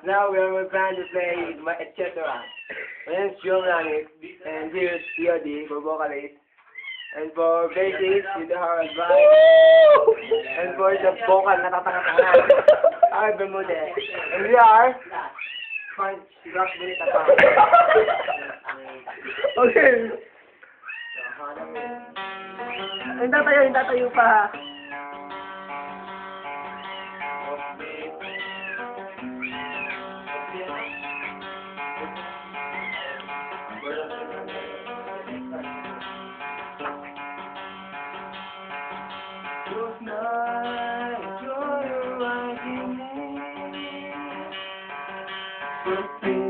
Now we are trying to play etc. My name is Joe Langit, and here is Yodi for vocalist, and for bassist, with the hard vibe, and for the vocal na tatakatakan, I Bermude. And we are Punch Rock Minute Attack. Okay. Hindi tatayo pa. Good night,